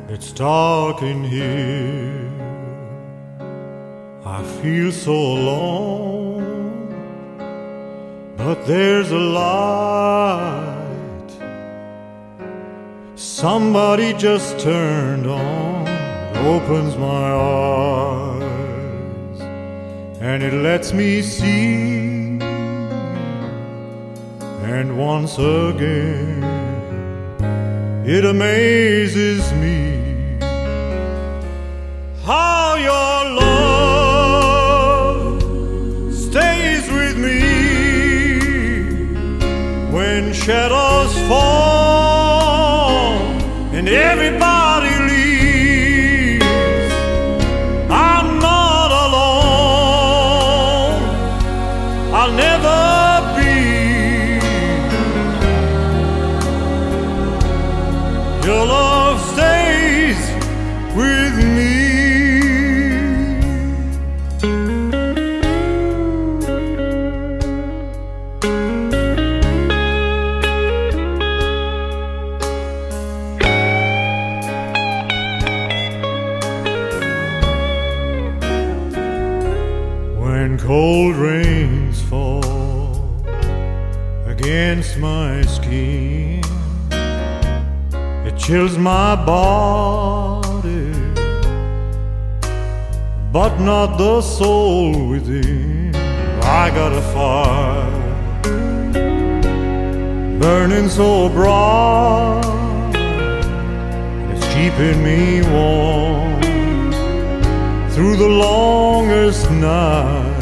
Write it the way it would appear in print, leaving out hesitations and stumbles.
It's dark in here, I feel so alone, but there's a light somebody just turned on. It opens my eyes and it lets me see, and once again it amazes me how your love stays with me when shadows fall and everybody leaves. I'm not alone, I'll never be. Your love stays with me. When cold rains fall against my skin, it chills my body, but not the soul within. I got a fire burning so bright, it's keeping me warm through the longest night.